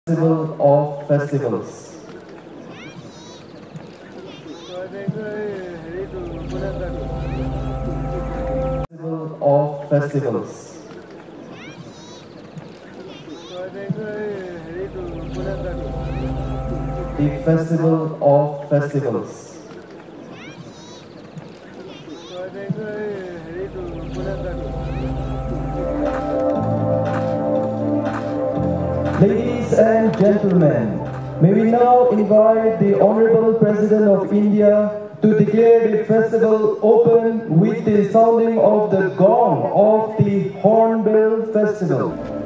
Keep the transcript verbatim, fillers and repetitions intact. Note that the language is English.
Festival of Festivals. Festival of Festivals. The Festival of Festivals. Ladies and gentlemen, may we now invite the Honorable President of India to declare the festival open with the sounding of the gong of the Hornbill Festival.